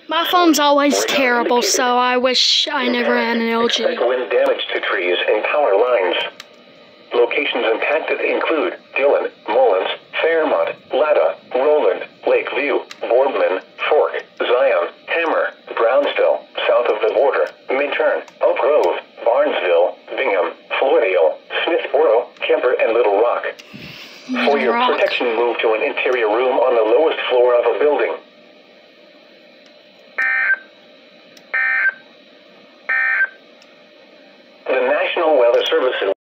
My phone's always terrible, so I wish I never had an LG. Expect wind damage to trees and power lines. Locations impacted include Dillon, Mullins, Fairmont, Latta, Roland, Lakeview, Boardman, Fork, Zion, Hammer, Brownsville, south of the border, Minturn, Oak Grove, Barnesville, Bingham, Floydale, Smithboro, Kemper, and Little Rock. For your protection, move to an interior room on the lowest floor of a building.